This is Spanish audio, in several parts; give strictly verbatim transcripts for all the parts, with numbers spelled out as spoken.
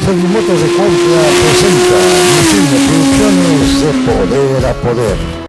Fredimotos de Cuautla presenta Misión Producciones de Poder a Poder.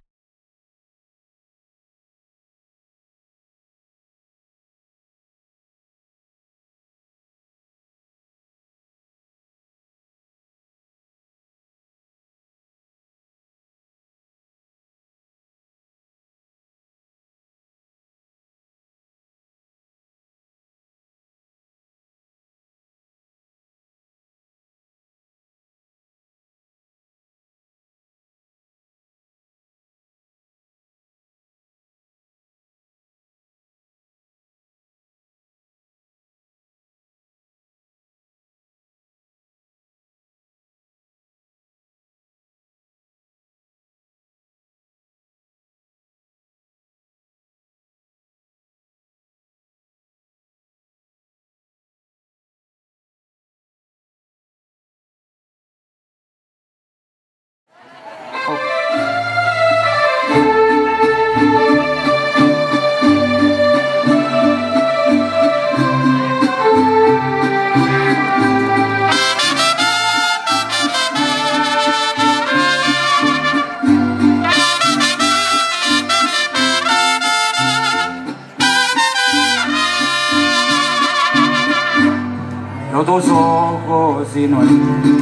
No tus ojos sino el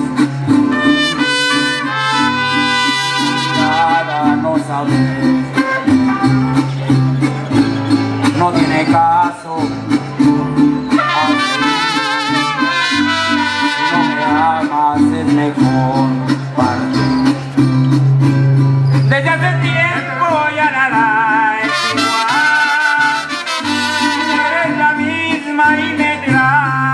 nada no sabes, no tiene caso así. Si no me amas es mejor partir. Desde hace tiempo ya nada es igual, no eres la misma y me traes.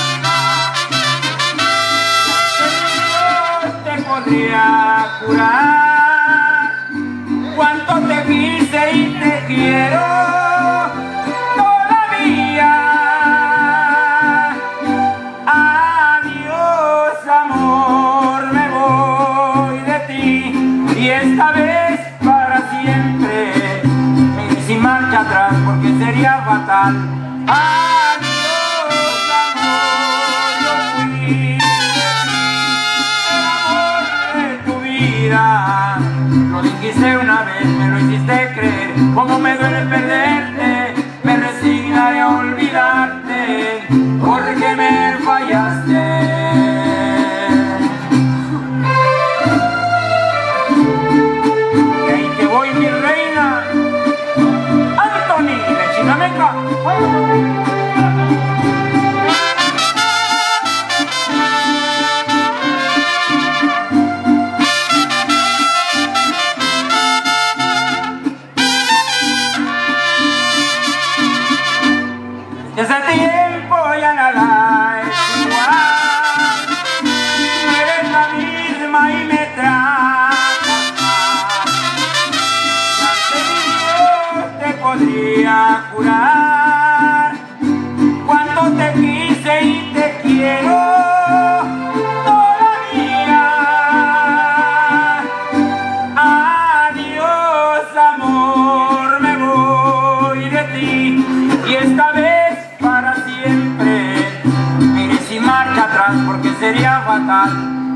Podría curar cuánto te quise y te quiero todavía. Adiós amor, me voy de ti y esta vez para siempre, y sin marcha atrás porque sería fatal. Adiós amor, yo fui lo dijiste una vez, me lo hiciste creer. Como me duele perderte, me resignaré a olvidarte, porque me fallaste. Y ahí te voy, mi reina, Anthony de Chinameca. Desde tiempo ya nada es igual, no eres la misma y me tratas mal. Ya sé Dios te podría curar cuánto te quise y te quiero todavía. Adiós amor, me voy de ti y esta vez para siempre, mire sin marcha atrás porque sería fatal.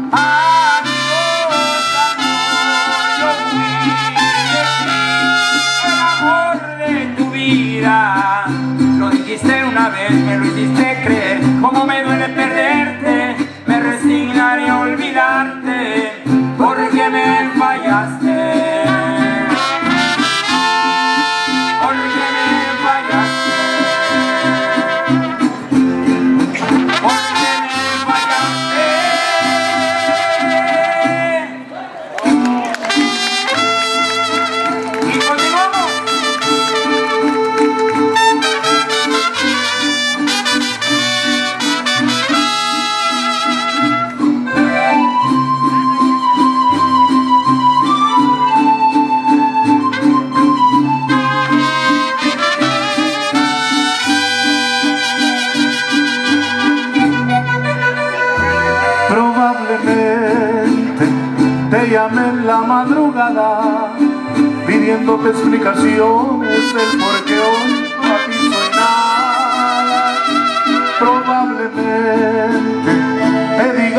Adiós amor, yo fui de ti, el amor de tu vida. Lo dijiste una vez, me lo hiciste creer. Como me duele perderte, me resignaré a olvidarte, porque me fallaste. Probablemente te llamé en la madrugada pidiéndote explicaciones del por qué hoy para ti soy nada. Probablemente te di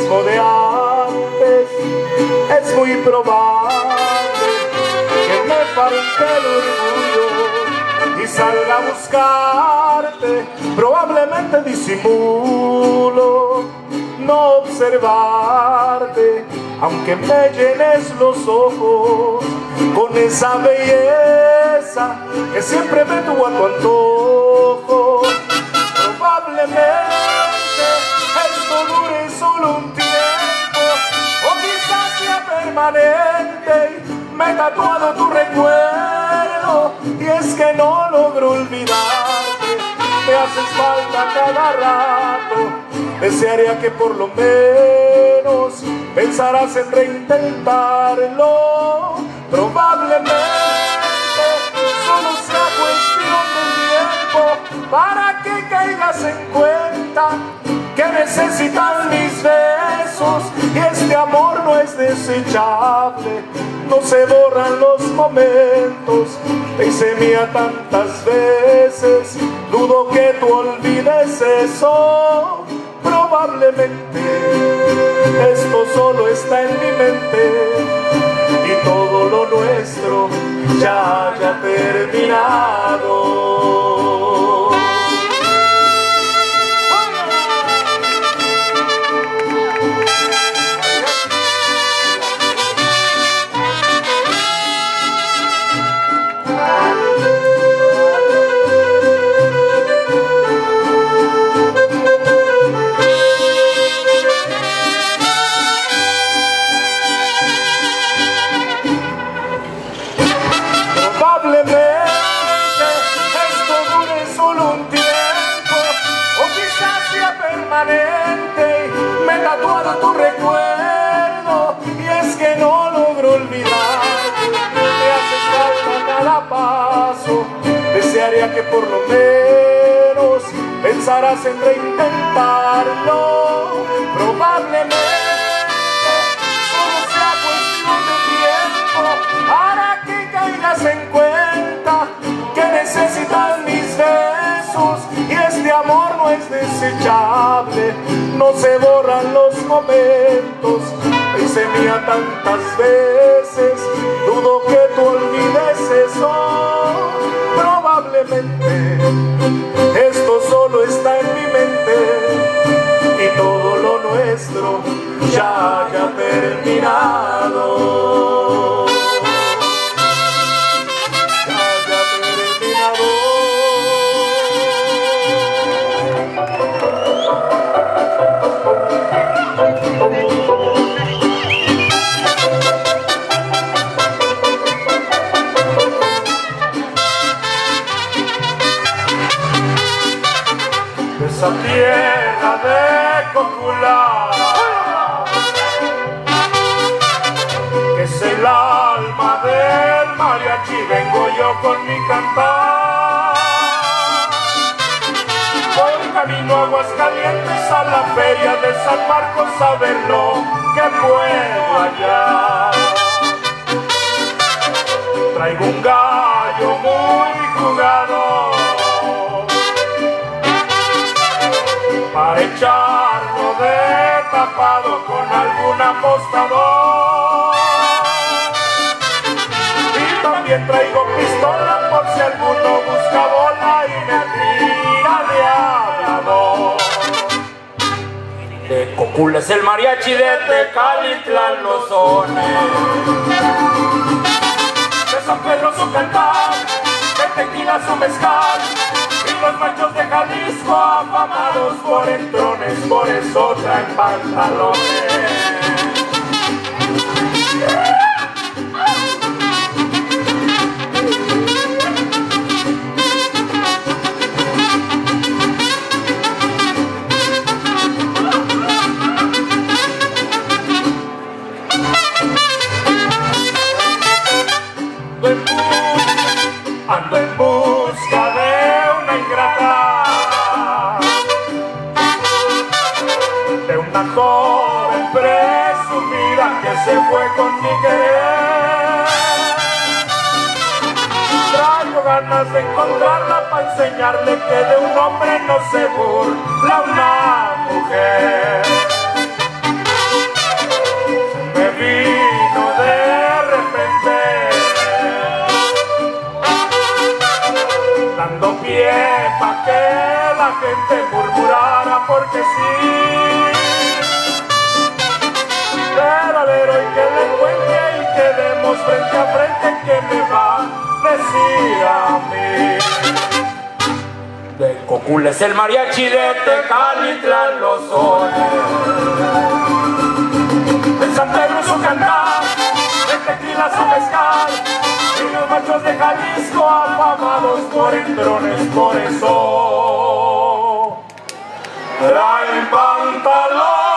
mismo de antes. Es muy probable que me falte el orgullo y salga a buscarte. Probablemente disimulo no observarte, aunque me llenes los ojos con esa belleza que siempre me tuvo a tu antojo. Probablemente esto dure solo un tiempo, o quizás sea permanente y me he tatuado tu recuerdo, y es que no logro olvidarte. Me haces falta cada rato. Desearía que por lo menos pensarás en reintentarlo. Probablemente solo sea cuestión de tiempo para que caigas en cuenta que necesitas mis besos, y este amor no es desechable. No se borran los momentos, te hice mía tantas veces, dudo que tú olvides eso. Probablemente esto solo está en mi mente y todo lo nuestro ya haya terminado. Me he tatuado tu recuerdo, y es que no logro olvidarte. Me haces falta cada paso. Desearía que por lo menos pensarás en reintentarlo. Probablemente solo sea cuestión de tiempo para que caigas en cuenta que necesitas mis besos, y este amor no es desechable. No se borran los momentos, te hice mía tantas veces, dudo que tú olvides eso. Probablemente esto solo está en mi mente y todo lo nuestro ya haya terminado. Esa tierra de Cocula, que es el alma del mariachi, vengo yo con mi cantar. Voy camino a Aguascalientes, a la feria de San Marcos, a ver lo que puedo hallar. Traigo un gallo muy jugado para echarlo de tapado con algún apostador. Y también traigo pistola por si alguno busca bola y me tira de hablador. De Cocula es el mariachi, de Tecalitlán los sones, de San Pedro su cantar, de Tequila su mezcal, los machos de Jalisco afamados por entrones, por eso traen pantalones. Ando en busca de una ingrata, de una joven presumida que se fue con mi querer. Traigo ganas de encontrarla para enseñarle que de un hombre no se burla una mujer. jalando pie pa' que la gente murmurara porque sí. Verdadero y que le encuentre y quedemos frente a frente, ¿qué me va a decir a mí? Del Cocul es el mariachi, de Tecalitlán los sones, de San Pedro su cantar, de Tequila su mezcal, y los machos de Jalisco afamados por entrones, por eso traen pantalón.